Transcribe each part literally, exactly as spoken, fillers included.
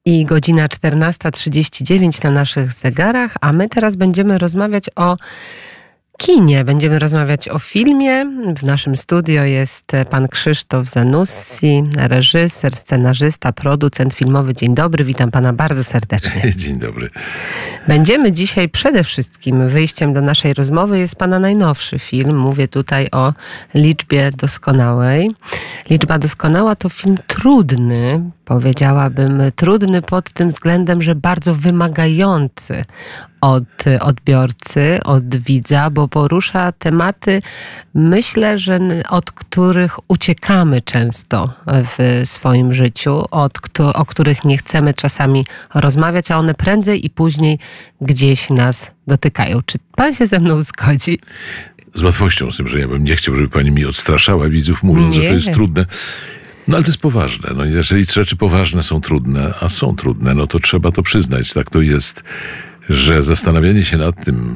I godzina czternasta trzydzieści dziewięć na naszych zegarach, a my teraz będziemy rozmawiać o kinie. Będziemy rozmawiać o filmie. W naszym studio jest pan Krzysztof Zanussi, reżyser, scenarzysta, producent filmowy. Dzień dobry, witam pana bardzo serdecznie. Dzień dobry. Będziemy dzisiaj przede wszystkim, wyjściem do naszej rozmowy jest pana najnowszy film. Mówię tutaj o Liczbie Doskonałej. Liczba Doskonała to film trudny, powiedziałabym trudny pod tym względem, że bardzo wymagający od odbiorcy, od widza, bo porusza tematy, myślę, że od których uciekamy często w swoim życiu, od, o których nie chcemy czasami rozmawiać, a one prędzej i później gdzieś nas dotykają. Czy pan się ze mną zgodzi? Z łatwością, z tym, że ja bym nie chciał, żeby pani mi odstraszała widzów, mówiąc, nie. że to jest trudne. No ale to jest poważne. No, jeżeli rzeczy poważne są trudne, a są trudne, no to trzeba to przyznać. Tak to jest, że zastanawianie się nad tym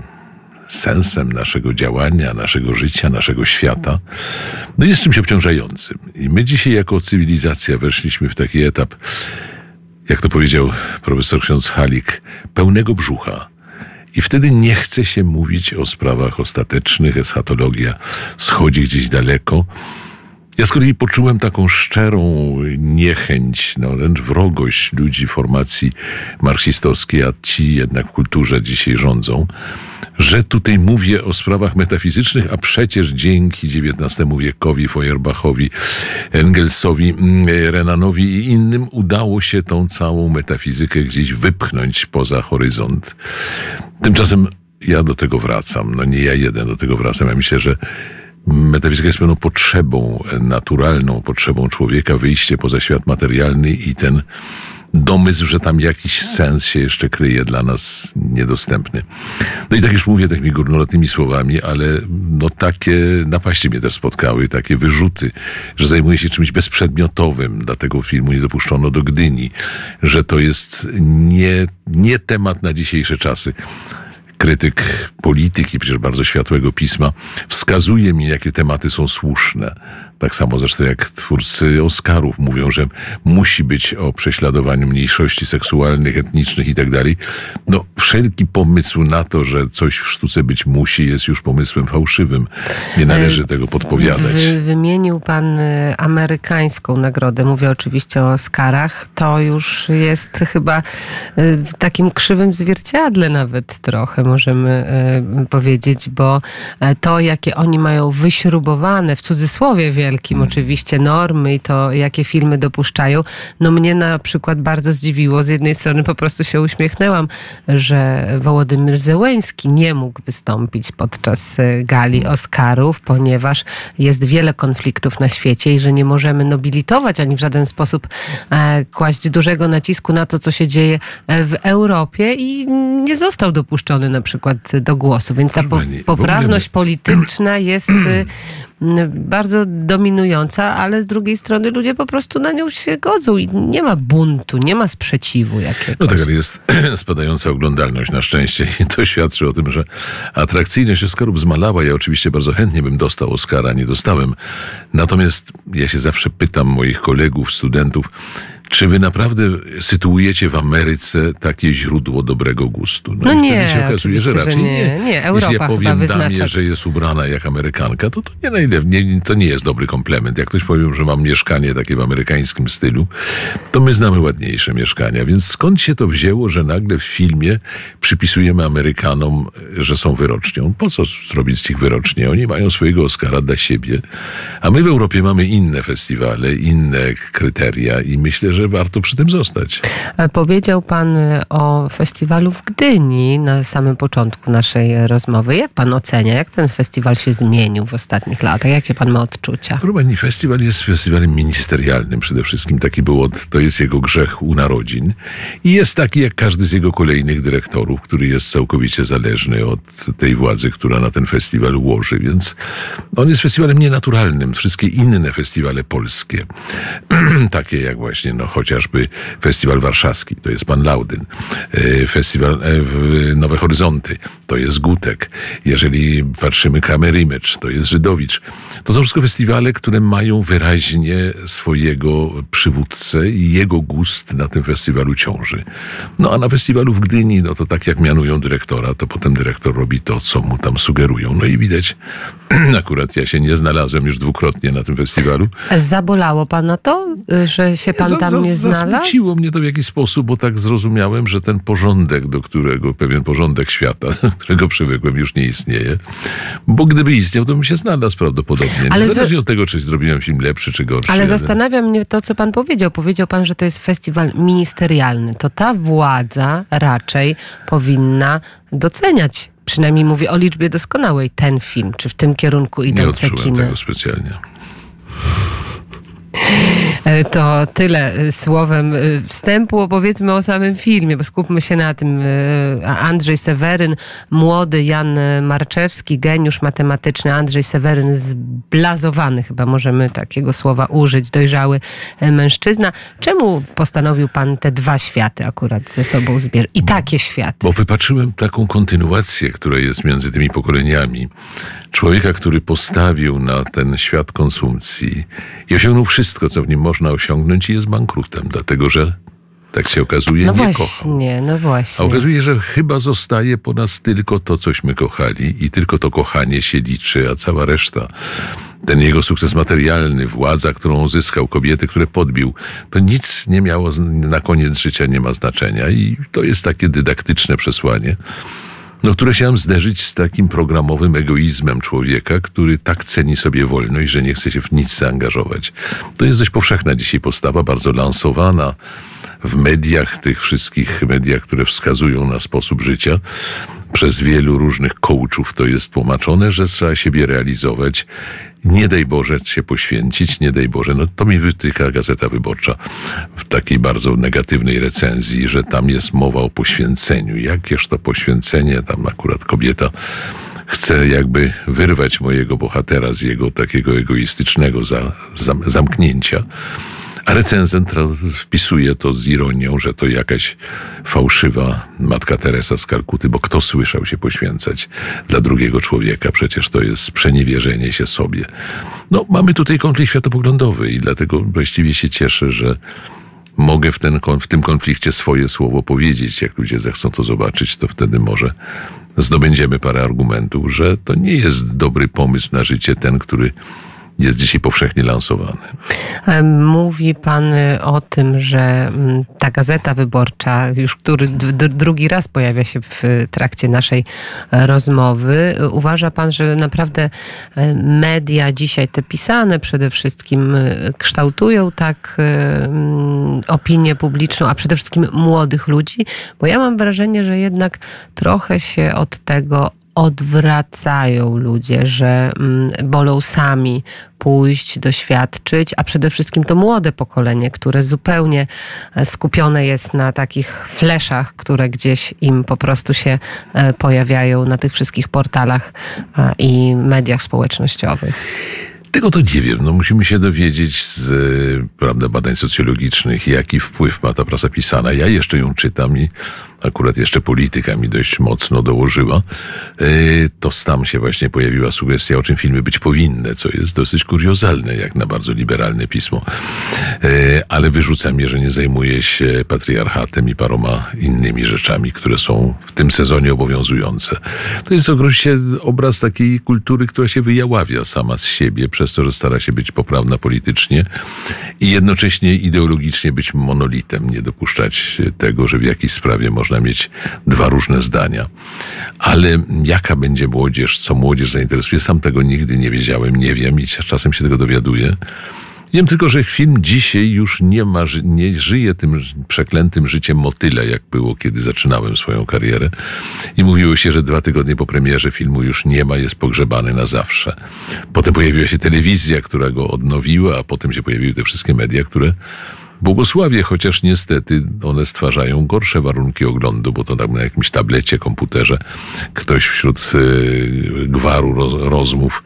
sensem naszego działania, naszego życia, naszego świata, no jest czymś obciążającym. I my dzisiaj jako cywilizacja weszliśmy w taki etap, jak to powiedział profesor ksiądz Halik, pełnego brzucha. I wtedy nie chce się mówić o sprawach ostatecznych, eschatologia schodzi gdzieś daleko. Ja z kolei poczułem taką szczerą niechęć, no wręcz wrogość ludzi formacji marksistowskiej, a ci jednak w kulturze dzisiaj rządzą, że tutaj mówię o sprawach metafizycznych, a przecież dzięki dziewiętnastemu wiekowi, Feuerbachowi, Engelsowi, Renanowi i innym udało się tą całą metafizykę gdzieś wypchnąć poza horyzont. Tymczasem ja do tego wracam, no nie ja jeden do tego wracam, ja myślę, że metafizyka jest pewną potrzebą, naturalną potrzebą człowieka, wyjście poza świat materialny i ten domysł, że tam jakiś sens się jeszcze kryje dla nas niedostępny. No i tak już mówię takimi górnolotnymi słowami, ale no takie napaści mnie też spotkały, takie wyrzuty, że zajmuję się czymś bezprzedmiotowym, dlatego filmu nie dopuszczono do Gdyni, że to jest nie, nie temat na dzisiejsze czasy. Krytyk polityki, przecież bardzo światłego pisma, wskazuje mi, jakie tematy są słuszne. Tak samo zresztą jak twórcy Oscarów mówią, że musi być o prześladowaniu mniejszości seksualnych, etnicznych i tak dalej. No, wszelki pomysł na to, że coś w sztuce być musi, jest już pomysłem fałszywym. Nie należy tego podpowiadać. Wy, wymienił pan amerykańską nagrodę. Mówię oczywiście o Oscarach. To już jest chyba w takim krzywym zwierciadle nawet trochę możemy powiedzieć, bo to, jakie oni mają wyśrubowane, w cudzysłowie wielkim hmm. oczywiście, normy i to, jakie filmy dopuszczają, no mnie na przykład bardzo zdziwiło. Z jednej strony po prostu się uśmiechnęłam, że Wołodymyr Zełenski nie mógł wystąpić podczas gali Oscarów, ponieważ jest wiele konfliktów na świecie i że nie możemy nobilitować ani w żaden sposób e, kłaść dużego nacisku na to, co się dzieje w Europie i nie został dopuszczony na przykład do głosu. Więc ta po, poprawność polityczna jest bardzo dominująca, ale z drugiej strony ludzie po prostu na nią się godzą i nie ma buntu, nie ma sprzeciwu jakiegoś. No tak, ale jest spadająca oglądalność na szczęście i to świadczy o tym, że atrakcyjność Oscarów zmalała. Ja oczywiście bardzo chętnie bym dostał Oscara, nie dostałem. Natomiast ja się zawsze pytam moich kolegów, studentów, czy wy naprawdę sytuujecie w Ameryce takie źródło dobrego gustu? No, no nie, wtedy się okazuje, że raczej nie. nie. nie. Europa Jeśli ja powiem wyznaczać. damie, że jest ubrana jak Amerykanka, to to nie, najlepiej, nie, to nie jest dobry komplement. Jak ktoś powie, że mam mieszkanie takie w amerykańskim stylu, to my znamy ładniejsze mieszkania. Więc skąd się to wzięło, że nagle w filmie przypisujemy Amerykanom, że są wyrocznią? Po co zrobić z nich wyrocznie? Oni mają swojego Oscara dla siebie. A my w Europie mamy inne festiwale, inne kryteria i myślę, że warto przy tym zostać. Powiedział pan o festiwalu w Gdyni na samym początku naszej rozmowy. Jak pan ocenia, jak ten festiwal się zmienił w ostatnich latach? Jakie pan ma odczucia? Proszę, festiwal jest festiwalem ministerialnym przede wszystkim. Taki był, od, to jest jego grzech u narodzin. I jest taki jak każdy z jego kolejnych dyrektorów, który jest całkowicie zależny od tej władzy, która na ten festiwal ułoży. Więc on jest festiwalem nienaturalnym. Wszystkie inne festiwale polskie, takie jak właśnie no, No chociażby Festiwal Warszawski, to jest pan Laudyn. Festiwal Nowe Horyzonty, to jest Gutek. Jeżeli patrzymy Camera Image, to jest Żydowicz. To są wszystko festiwale, które mają wyraźnie swojego przywódcę i jego gust na tym festiwalu ciąży. No a na festiwalu w Gdyni, no to tak jak mianują dyrektora, to potem dyrektor robi to, co mu tam sugerują. No i widać, akurat ja się nie znalazłem już dwukrotnie na tym festiwalu. Zabolało pana to, że się pan tam nie znalazł? Zasmuciło mnie to w jakiś sposób, bo tak zrozumiałem, że ten porządek, do którego, pewien porządek świata, do którego przywykłem, już nie istnieje. Bo gdyby istniał, to bym się znalazł prawdopodobnie. Ale niezależnie za... od tego, czy zrobiłem film lepszy, czy gorszy. Ale zastanawia mnie to, co pan powiedział. Powiedział pan, że to jest festiwal ministerialny. To ta władza raczej powinna doceniać, przynajmniej mówię o liczbie doskonałej, ten film, czy w tym kierunku idą Nie odczułem cekiny. tego specjalnie. To tyle słowem wstępu. Opowiedzmy o samym filmie, bo skupmy się na tym. Andrzej Seweryn, młody Jan Marczewski, geniusz matematyczny. Andrzej Seweryn, zblazowany, chyba możemy takiego słowa użyć, dojrzały mężczyzna. Czemu postanowił pan te dwa światy akurat ze sobą zbierać? I takie światy. Bo wypatrzyłem taką kontynuację, która jest między tymi pokoleniami. Człowieka, który postawił na ten świat konsumpcji i osiągnął wszystko, co w nim można osiągnąć, i jest bankrutem, dlatego że, tak się okazuje, no nie właśnie, kochał. No właśnie. A okazuje się, że chyba zostaje po nas tylko to, cośmy kochali, i tylko to kochanie się liczy, a cała reszta, ten jego sukces materialny, władza, którą uzyskał, kobiety, które podbił, to nic nie miało, na koniec życia nie ma znaczenia. I to jest takie dydaktyczne przesłanie, no, które chciałem zderzyć z takim programowym egoizmem człowieka, który tak ceni sobie wolność, że nie chce się w nic zaangażować. To jest dość powszechna dzisiaj postawa, bardzo lansowana w mediach, tych wszystkich mediach, które wskazują na sposób życia. Przez wielu różnych coachów to jest tłumaczone, że trzeba siebie realizować. Nie daj Boże się poświęcić, nie daj Boże. No to mi wytyka Gazeta Wyborcza w takiej bardzo negatywnej recenzji, że tam jest mowa o poświęceniu. Jakież to poświęcenie, tam akurat kobieta chce jakby wyrwać mojego bohatera z jego takiego egoistycznego za, za, zamknięcia. A recenzent wpisuje to z ironią, że to jakaś fałszywa Matka Teresa z Kalkuty, bo kto słyszał się poświęcać dla drugiego człowieka? Przecież to jest sprzeniewierzenie się sobie. No, mamy tutaj konflikt światopoglądowy i dlatego właściwie się cieszę, że mogę w, ten, w tym konflikcie swoje słowo powiedzieć. Jak ludzie zechcą to zobaczyć, to wtedy może zdobędziemy parę argumentów, że to nie jest dobry pomysł na życie ten, który jest dzisiaj powszechnie lansowany. Mówi pan o tym, że ta Gazeta Wyborcza, już który drugi raz pojawia się w trakcie naszej rozmowy. Uważa pan, że naprawdę media dzisiaj, te pisane przede wszystkim, kształtują tak opinię publiczną, a przede wszystkim młodych ludzi? Bo ja mam wrażenie, że jednak trochę się od tego odwracają ludzie, że wolą sami pójść, doświadczyć, a przede wszystkim to młode pokolenie, które zupełnie skupione jest na takich fleszach, które gdzieś im po prostu się pojawiają na tych wszystkich portalach i mediach społecznościowych. Tego to nie wiem. No, musimy się dowiedzieć z prawda, badań socjologicznych, jaki wpływ ma ta prasa pisana. Ja jeszcze ją czytam i akurat jeszcze polityka mi dość mocno dołożyła. To tam się właśnie pojawiła sugestia, o czym filmy być powinny, co jest dosyć kuriozalne, jak na bardzo liberalne pismo. Ale wyrzucam je, że nie zajmuje się patriarchatem i paroma innymi rzeczami, które są w tym sezonie obowiązujące. To jest oczywiście obraz takiej kultury, która się wyjaławia sama z siebie, przez to, że stara się być poprawna politycznie i jednocześnie ideologicznie być monolitem, nie dopuszczać tego, że w jakiejś sprawie można mieć dwa różne zdania. Ale jaka będzie młodzież, co młodzież zainteresuje, sam tego nigdy nie wiedziałem, nie wiem i czasem się tego dowiaduję. Wiem tylko, że film dzisiaj już nie ma, nie żyje tym przeklętym życiem motyla, jak było, kiedy zaczynałem swoją karierę. I mówiło się, że dwa tygodnie po premierze filmu już nie ma, jest pogrzebany na zawsze. Potem pojawiła się telewizja, która go odnowiła, a potem się pojawiły te wszystkie media, które błogosławię, chociaż niestety one stwarzają gorsze warunki oglądu, bo to tam na jakimś tablecie, komputerze ktoś wśród y, gwaru roz, rozmów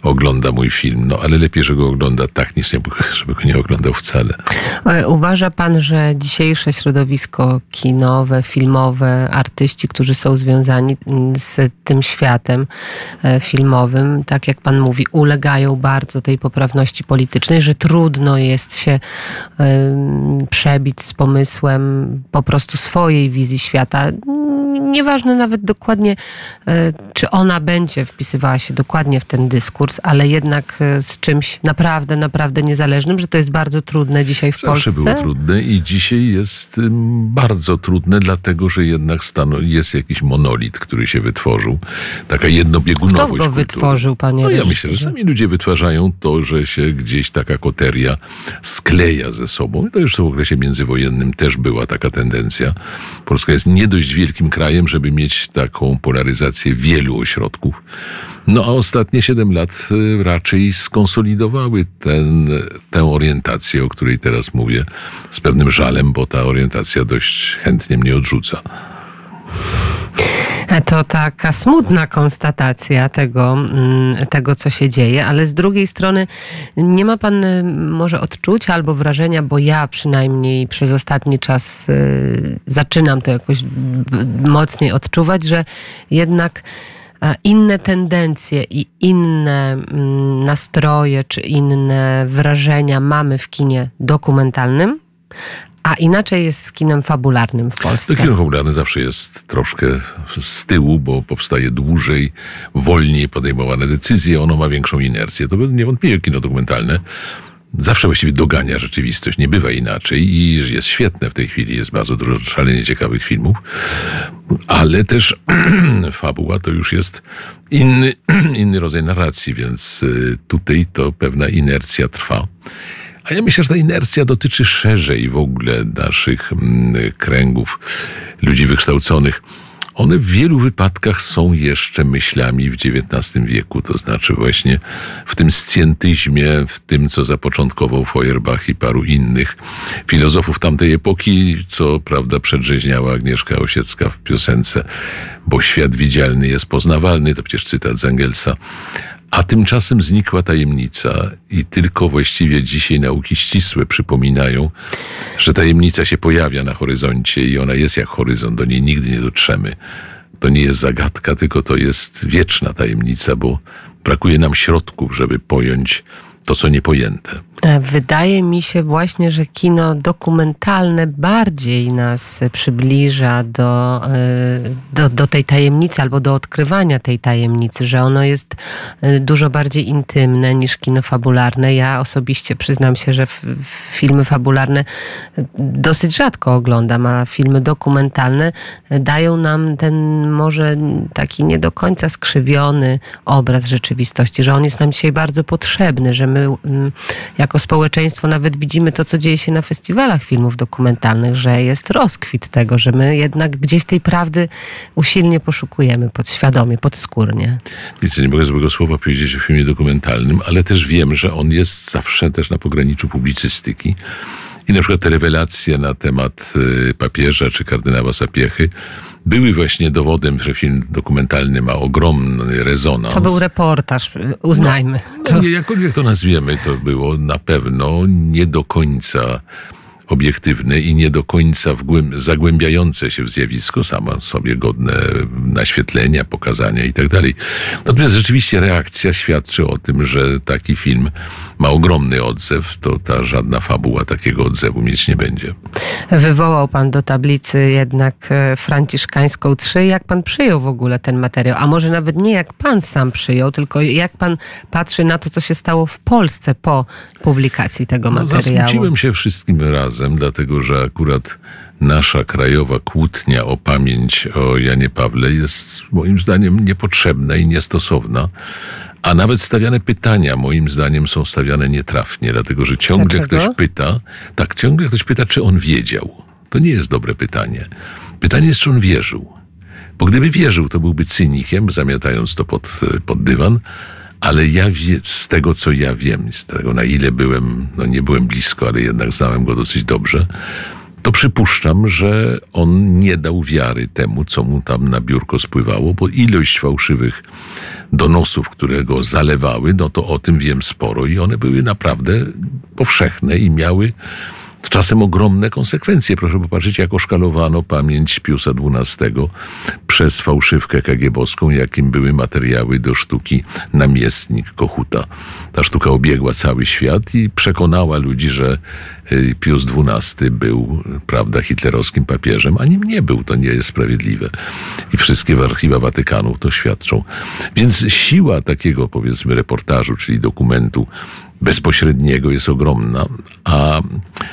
ogląda mój film. No ale lepiej, że go ogląda tak, niż nie, żeby go nie oglądał wcale. Uważa pan, że dzisiejsze środowisko kinowe, filmowe, artyści, którzy są związani z tym światem filmowym, tak jak pan mówi, ulegają bardzo tej poprawności politycznej, że trudno jest się przebić z pomysłem po prostu swojej wizji świata. Nieważne nawet dokładnie, czy ona będzie wpisywała się dokładnie w ten dyskurs, ale jednak z czymś naprawdę, naprawdę niezależnym, że to jest bardzo trudne dzisiaj w Zawsze Polsce. Zawsze było trudne i dzisiaj jest bardzo trudne, dlatego że jednak stanu, jest jakiś monolit, który się wytworzył. Taka jednobiegunowość Kto go kultury. wytworzył, panie No ja reżyserze? myślę, że sami ludzie wytwarzają to, że się gdzieś taka koteria skleja ze sobą. I to już w okresie międzywojennym też była taka tendencja. Polska jest nie dość wielkim krajem, żeby mieć taką polaryzację wielu ośrodków. No a ostatnie siedem lat raczej skonsolidowały ten, tę orientację, o której teraz mówię, z pewnym żalem, bo ta orientacja dość chętnie mnie odrzuca. To taka smutna konstatacja tego, tego, co się dzieje, ale z drugiej strony nie ma pan może odczucia albo wrażenia, bo ja przynajmniej przez ostatni czas zaczynam to jakoś mocniej odczuwać, że jednak inne tendencje i inne nastroje czy inne wrażenia mamy w kinie dokumentalnym, a inaczej jest z kinem fabularnym w Polsce. To kino fabularne zawsze jest troszkę z tyłu, bo powstaje dłużej, wolniej podejmowane decyzje, ono ma większą inercję. To niewątpliwie kino dokumentalne zawsze właściwie dogania rzeczywistość, nie bywa inaczej i jest świetne w tej chwili, jest bardzo dużo szalenie ciekawych filmów, ale też fabuła to już jest inny, inny rodzaj narracji, więc tutaj to pewna inercja trwa. A ja myślę, że ta inercja dotyczy szerzej w ogóle naszych kręgów, ludzi wykształconych. One w wielu wypadkach są jeszcze myślami w dziewiętnastym wieku, to znaczy właśnie w tym scjentyzmie, w tym, co zapoczątkował Feuerbach i paru innych filozofów tamtej epoki, co prawda przedrzeźniała Agnieszka Osiecka w piosence, bo świat widzialny jest poznawalny, to przecież cytat z Engelsa. A tymczasem znikła tajemnica i tylko właściwie dzisiaj nauki ścisłe przypominają, że tajemnica się pojawia na horyzoncie i ona jest jak horyzont, do niej nigdy nie dotrzemy. To nie jest zagadka, tylko to jest wieczna tajemnica, bo brakuje nam środków, żeby pojąć to, co niepojęte. Wydaje mi się właśnie, że kino dokumentalne bardziej nas przybliża do, do, do tej tajemnicy albo do odkrywania tej tajemnicy, że ono jest dużo bardziej intymne niż kino fabularne. Ja osobiście przyznam się, że f- filmy fabularne dosyć rzadko oglądam, a filmy dokumentalne dają nam ten może taki nie do końca skrzywiony obraz rzeczywistości, że on jest nam dzisiaj bardzo potrzebny, że my jako społeczeństwo nawet widzimy to, co dzieje się na festiwalach filmów dokumentalnych, że jest rozkwit tego, że my jednak gdzieś tej prawdy usilnie poszukujemy, podświadomie, podskórnie. Nic nie mogę złego słowa powiedzieć o filmie dokumentalnym, ale też wiem, że on jest zawsze też na pograniczu publicystyki. I na przykład te rewelacje na temat papieża czy kardynała Sapiechy były właśnie dowodem, że film dokumentalny ma ogromny rezonans. To był reportaż, uznajmy. No, no nie, jakkolwiek to nazwiemy, to było na pewno nie do końca obiektywne i nie do końca wgłęb- zagłębiające się w zjawisko, sama sobie godne naświetlenia, pokazania i tak dalej. Natomiast rzeczywiście reakcja świadczy o tym, że taki film ma ogromny odzew, to ta żadna fabuła takiego odzewu mieć nie będzie. Wywołał pan do tablicy jednak franciszkańską trzy. Jak pan przyjął w ogóle ten materiał? A może nawet nie jak pan sam przyjął, tylko jak pan patrzy na to, co się stało w Polsce po publikacji tego no, materiału? Zasmuciłem się wszystkim razem, dlatego że akurat nasza krajowa kłótnia o pamięć o Janie Pawle jest moim zdaniem niepotrzebna i niestosowna. A nawet stawiane pytania, moim zdaniem, są stawiane nietrafnie, dlatego że ciągle Dlaczego? ktoś pyta, tak, ciągle ktoś pyta, czy on wiedział. To nie jest dobre pytanie. Pytanie jest, czy on wierzył. Bo gdyby wierzył, to byłby cynikiem, zamiatając to pod, pod dywan, ale ja wie, z tego, co ja wiem, z tego, na ile byłem, no nie byłem blisko, ale jednak znałem go dosyć dobrze, to przypuszczam, że on nie dał wiary temu, co mu tam na biurko spływało, bo ilość fałszywych donosów, które go zalewały, no to o tym wiem sporo i one były naprawdę powszechne i miały czasem ogromne konsekwencje. Proszę popatrzeć, jak oszkalowano pamięć Piusa dwunastego przez fałszywkę kagiebowską, jakim były materiały do sztuki Namiestnik Kochuta. Ta sztuka obiegła cały świat i przekonała ludzi, że Pius dwunasty był, prawda, hitlerowskim papieżem, a nim nie był. To nie jest sprawiedliwe. I wszystkie archiwa Watykanu to świadczą. Więc siła takiego, powiedzmy, reportażu, czyli dokumentu bezpośredniego jest ogromna, a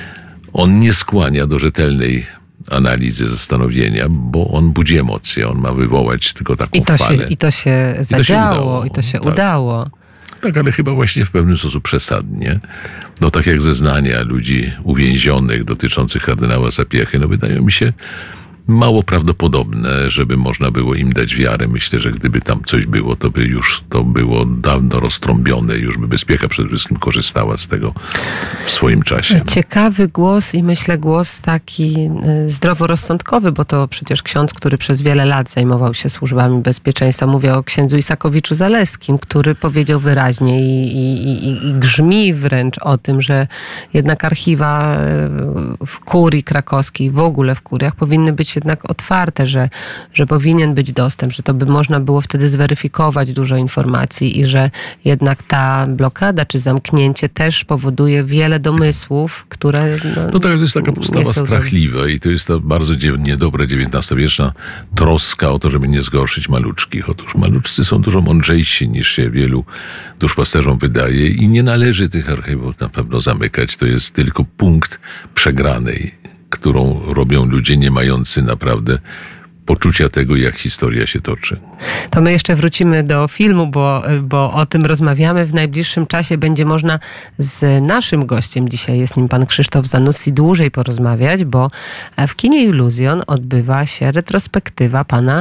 on nie skłania do rzetelnej analizy, zastanowienia, bo on budzi emocje, on ma wywołać tylko taką I to falę. Się, I to się zadziało, i to się tak. udało. Tak, ale chyba właśnie w pewnym sposób przesadnie. No tak jak zeznania ludzi uwięzionych dotyczących kardynała Sapiechy, no wydają mi się mało prawdopodobne, żeby można było im dać wiarę. Myślę, że gdyby tam coś było, to by już to było dawno roztrąbione. Już by bezpieka przede wszystkim korzystała z tego w swoim czasie. Ciekawy głos i myślę głos taki zdroworozsądkowy, bo to przecież ksiądz, który przez wiele lat zajmował się służbami bezpieczeństwa. Mówię o księdzu Isakowiczu Zaleskim, który powiedział wyraźnie i, i, i, i grzmi wręcz o tym, że jednak archiwa w kurii krakowskiej, w ogóle w kuriach powinny być jednak otwarte, że, że powinien być dostęp, że to by można było wtedy zweryfikować dużo informacji i że jednak ta blokada czy zamknięcie też powoduje wiele domysłów, które no, no tak, to jest taka postawa strachliwa i to jest ta bardzo niedobra dziewiętnastowieczna troska o to, żeby nie zgorszyć maluczkich. Otóż maluczcy są dużo mądrzejsi niż się wielu duszpasterzom wydaje i nie należy tych archiwów na pewno zamykać. To jest tylko punkt przegranej, którą robią ludzie nie mający naprawdę poczucia tego, jak historia się toczy. To my jeszcze wrócimy do filmu, bo, bo o tym rozmawiamy. W najbliższym czasie będzie można z naszym gościem, dzisiaj jest nim pan Krzysztof Zanussi, dłużej porozmawiać, bo w kinie Iluzjon odbywa się retrospektywa pana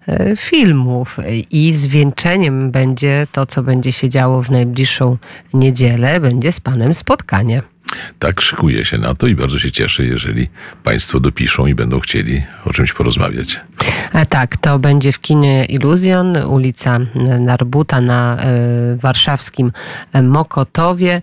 filmów i zwieńczeniem będzie to, co będzie się działo w najbliższą niedzielę, będzie z panem spotkanie. Tak, szykuję się na to i bardzo się cieszę, jeżeli państwo dopiszą i będą chcieli o czymś porozmawiać. A tak, to będzie w kinie Iluzjon, ulica Narbuta na y, warszawskim Mokotowie.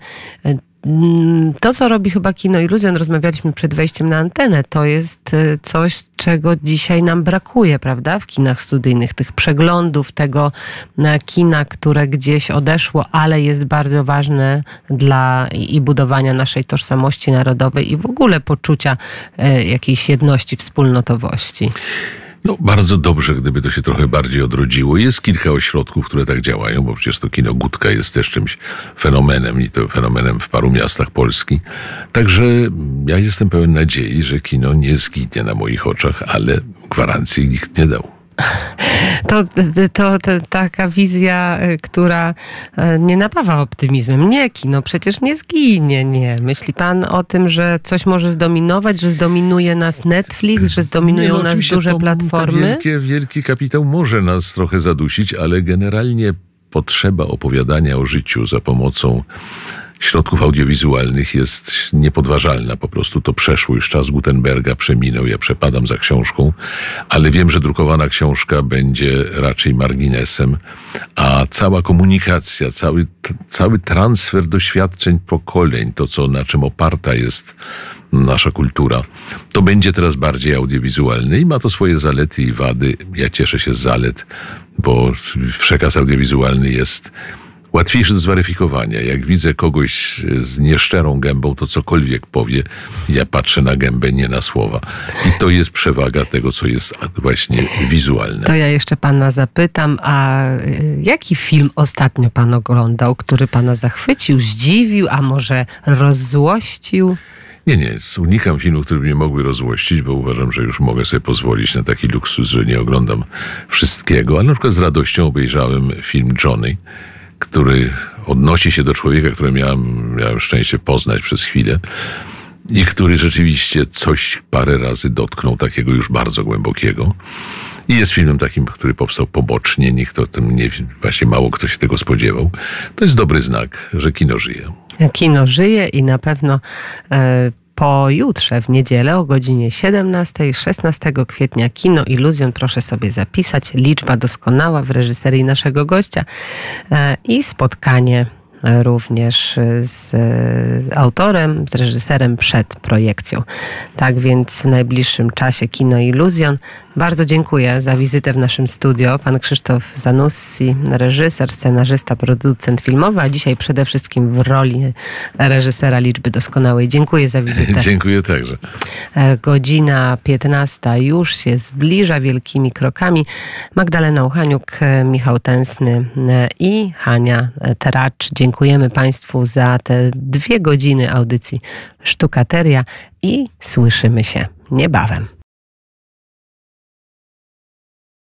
To, co robi chyba kino Iluzjon, rozmawialiśmy przed wejściem na antenę, to jest coś, czego dzisiaj nam brakuje, prawda? W kinach studyjnych, tych przeglądów, tego kina, które gdzieś odeszło, ale jest bardzo ważne dla i budowania naszej tożsamości narodowej i w ogóle poczucia jakiejś jedności, wspólnotowości. No bardzo dobrze, gdyby to się trochę bardziej odrodziło. Jest kilka ośrodków, które tak działają, bo przecież to kino Gutka jest też czymś fenomenem i to fenomenem w paru miastach Polski. Także ja jestem pełen nadziei, że kino nie zginie na moich oczach, ale gwarancji nikt nie dał. To, to, to taka wizja, która nie napawa optymizmem. Nie, kino przecież nie zginie, nie. Myśli pan o tym, że coś może zdominować, że zdominuje nas Netflix, że zdominują nie, no, nas duże to, platformy? Wielkie, wielki kapitał może nas trochę zadusić, ale generalnie potrzeba opowiadania o życiu za pomocą środków audiowizualnych jest niepodważalna. Po prostu to przeszło już czas Gutenberga, przeminął. Ja przepadam za książką, ale wiem, że drukowana książka będzie raczej marginesem, a cała komunikacja, cały, cały transfer doświadczeń pokoleń, to co, na czym oparta jest nasza kultura, to będzie teraz bardziej audiowizualny i ma to swoje zalety i wady. Ja cieszę się z zalet, bo przekaz audiowizualny jest łatwiejszy do zweryfikowania. Jak widzę kogoś z nieszczerą gębą, to cokolwiek powie, ja patrzę na gębę, nie na słowa. I to jest przewaga tego, co jest właśnie wizualne. To ja jeszcze pana zapytam, a jaki film ostatnio pan oglądał, który pana zachwycił, zdziwił, a może rozzłościł? Nie, nie, unikam filmów, które mnie mogły rozzłościć, bo uważam, że już mogę sobie pozwolić na taki luksus, że nie oglądam wszystkiego. Ale na przykład z radością obejrzałem film Johnny, który odnosi się do człowieka, którego miałem, miałem szczęście poznać przez chwilę i który rzeczywiście coś parę razy dotknął takiego już bardzo głębokiego. I jest filmem takim, który powstał pobocznie, nikt o tym nie, właśnie mało kto się tego spodziewał. To jest dobry znak, że kino żyje. Kino żyje i na pewno e, pojutrze w niedzielę o godzinie siedemnastej, szesnastego kwietnia Kino Iluzjon. Proszę sobie zapisać. Liczba doskonała w reżyserii naszego gościa i spotkanie również z autorem, z reżyserem przed projekcją. Tak więc w najbliższym czasie Kino Iluzjon. Bardzo dziękuję za wizytę w naszym studio. Pan Krzysztof Zanussi, reżyser, scenarzysta, producent filmowy, a dzisiaj przede wszystkim w roli reżysera Liczby Doskonałej. Dziękuję za wizytę. Dziękuję także. Godzina piętnasta już się zbliża wielkimi krokami. Magdalena Uchaniuk, Michał Tęsny i Hania Teracz. Dziękujemy Państwu za te dwie godziny audycji Sztukateria i słyszymy się niebawem.